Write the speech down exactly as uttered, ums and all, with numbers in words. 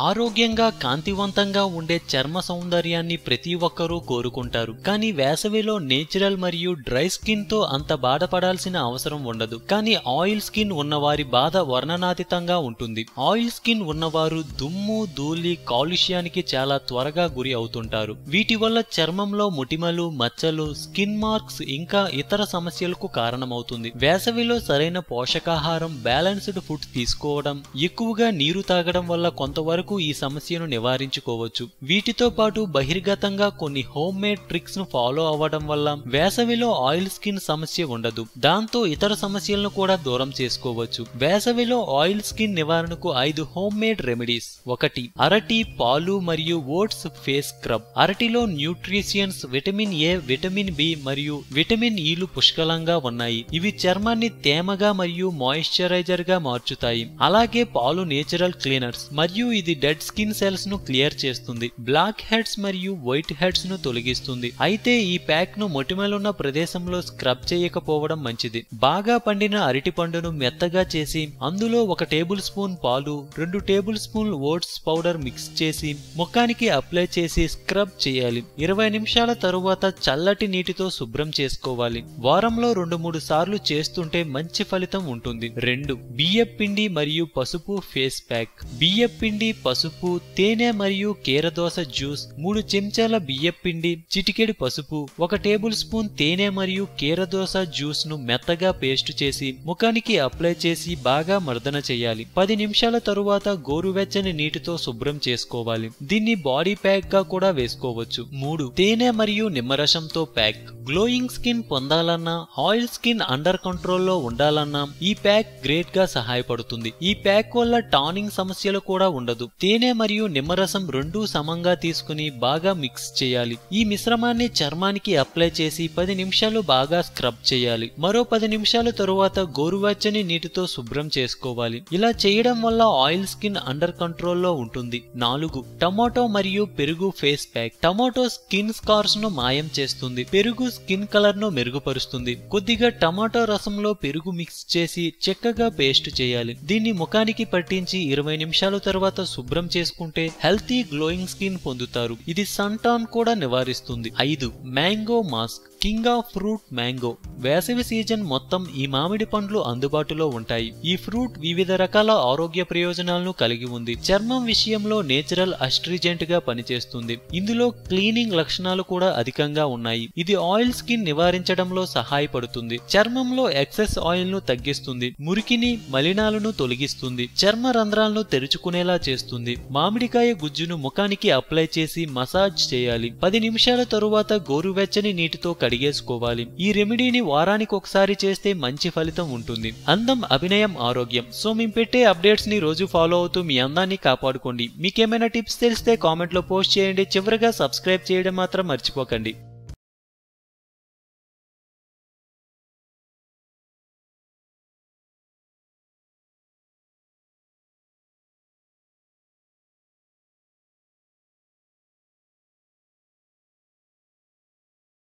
ఆరోగ్యంగా కాంతివంతంగా ఉండే చర్మ సౌందర్యాన్ని ప్రతి ఒక్కరూ కోరుకుంటారు. కానీ వేసవిలో నేచురల్ మరియు డ్రై స్కిన్ తో అంత బాధపడాల్సిన అవసరం ఉండదు. కానీ ఆయిల్ స్కిన్ ఉన్నవారి బాధ వర్ణనాతీతంగా ఉంటుంది. ఆయిల్ స్కిన్ ఉన్నవారు దుమ్ము ధూళి కాలుష్యానికి చాలా త్వరగా గురి అవుతుంటారు. వీటి వల్ల చర్మంలో ముటిమలు మచ్చలు స్కిన్ మార్క్స్ ఇంకా ఇతర సమస్యలకు కారణమవుతుంది. వేసవిలో సరైన పోషకాహారం బ్యాలెన్స్డ్ ఫుడ్ తీసుకోవడం ఎక్కువగా నీరు తాగడం వల్ల కొంతవరకు ఈ సమస్యను నివారించుకోవచ్చు. వీటితో పాటు బహిర్గతంగా కొన్ని హోమ్ మేడ్ ట్రిక్స్ ను ఫాలో అవ్వడం వల్ల వేసవిలో ఆయిల్ స్కిన్ సమస్య ఉండదు. దాంతో ఇతర సమస్యలను కూడా దూరం చేసుకోవచ్చు. వేసవిలో ఆయిల్ స్కిన్ నివారణకు ఐదు హోమ్ మేడ్ రెమెడీస్. ఒకటి అరటి పాలు మరియు ఓట్స్ ఫేస్ స్క్రబ్. అరటిలో nutritions vitamin A vitamin B మరియు విటమిన్ ఈలు పుష్కలంగా ఉన్నాయి. ఇవి చర్మాన్ని తేమగా మరియు మాయిశ్చరైజర్ గా మార్చుతాయి. అలాగే పాలు నేచురల్ క్లీనర్స్ మరియు ఇది డెడ్ స్కిన్ సెల్స్ ను క్లియర్ చేస్తుంది. బ్లాక్ హెడ్స్ మరియు వైట్ హెడ్స్ ను తొలగిస్తుంది. అయితే ఈ ప్యాక్ ను మొటిమలున్న ప్రదేశంలో స్క్రబ్ చేయకపోవడం మంచిది. బాగా పండిన అరటి పండును మెత్తగా చేసి అందులో ఒక టేబుల్ స్పూన్ పాలు రెండు tablespoon oats powder mix చేసి ముఖానికి అప్లై చేసి స్క్రబ్ చేయాలి. ఇరవై నిమిషాల తరువాత చల్లటి నీటితో శుభ్రం చేసుకోవాలి. వారంలో రెండు మూడు సార్లు చేస్తుంటే మంచి ఫలితం ఉంటుంది. రెండు బియ్యం పిండి మరియు పసుపు ఫేస్ ప్యాక్. బియ్యం పిండి పసుపు తేనె మరియు కీరదోస జ్యూస్ మూడు చెంచాల బియ్యం పిండి చిటికెడు పసుపు ఒక టేబుల్ స్పూన్ తేనె మరియు కీరదోస జ్యూస్ ను మెత్తగా పేస్ట్ చేసి ముఖానికి అప్లై చేసి బాగా మర్దన చేయాలి. పది నిమిషాల తరువాత గోరువెచ్చని నీటితో శుభ్రం చేసుకోవాలి. దీన్ని బాడీ ప్యాక్ గా కూడా వేసుకోవచ్చు. మూడు తేనె మరియు నిమ్మరసంతో ప్యాక్. గ్లోయింగ్ స్కిన్ పొందాలన్నా ఆయిల్ స్కిన్ అండర్ కంట్రోల్లో ఉండాలన్నా ఈ ప్యాక్ గ్రేట్ గా సహాయపడుతుంది. ఈ ప్యాక్ వల్ల టానింగ్ సమస్యలు కూడా ఉండదు. తేనె మరియు నిమ్మరసం రెండూ సమంగా తీసుకుని బాగా మిక్స్ చేయాలి. ఈ మిశ్రమాన్ని చర్మానికి అప్లై చేసి పది నిమిషాలు బాగా స్క్రబ్ చేయాలి. మరో పది నిమిషాల తరువాత గోరువెచ్చని నీటితో శుభ్రం చేసుకోవాలి. ఇలా చేయడం వల్ల ఆయిల్ స్కిన్ అండర్ కంట్రోల్లో ఉంటుంది. నాలుగు టమాటో మరియు పెరుగు face pack. Tomato skin scars ను మాయం చేస్తుంది. పెరుగు స్కిన్ కలర్ ను మెరుగుపరుస్తుంది. కొద్దిగా టమాటో రసంలో పెరుగు మిక్స్ చేసి చక్కగా పేస్ట్ చేయాలి. దీన్ని ముఖానికి పట్టించి ఇరవై నిమిషాల తర్వాత శుభ్రం చేసుకుంటే హెల్తీ గ్లోయింగ్ స్కిన్ పొందుతారు. ఇది సన్ టాన్ కూడా నివారిస్తుంది. ఐదు mango mask. King of fruit mango. వేసవి సీజన్ మొత్తం ఈ మామిడి పండ్లు అందుబాటులో ఉంటాయి. ఈ ఫ్రూట్ వివిధ రకాల ఆరోగ్య ప్రయోజనాలను కలిగి ఉంది. చర్మం విషయంలో నేచురల్ అస్ట్రిజెంట్ గా పనిచేస్తుంది. ఇందులో క్లీనింగ్ లక్షణాలు కూడా అధికంగా ఉన్నాయి. ఇది ఆయిల్ స్కిన్ నివారించడంలో సహాయపడుతుంది. చర్మంలో ఎక్సెస్ ఆయిల్ ను తగ్గిస్తుంది. మురికిని మలినాలను తొలగిస్తుంది. చర్మ రంధ్రాలను తెరుచుకునేలా చేస్తుంది. మామిడికాయ గుజ్జును ముఖానికి అప్లై చేసి మసాజ్ చేయాలి. పది నిమిషాల తరువాత గోరువెచ్చని నీటితో కడిగేసుకోవాలి. ఈ రెమెడీని వారానికి ఒకసారి చేస్తే మంచి ఫలితం ఉంటుంది. అందం అభినయం ఆరోగ్యం. సో మేము పెట్టే అప్డేట్స్ ని రోజు ఫాలో అవుతూ మీ అందాన్ని కాపాడుకోండి. మీకేమైనా టిప్స్ తెలిస్తే కామెంట్ లో పోస్ట్ చేయండి. చివరగా సబ్స్క్రైబ్ చేయడం మాత్రం మర్చిపోకండి.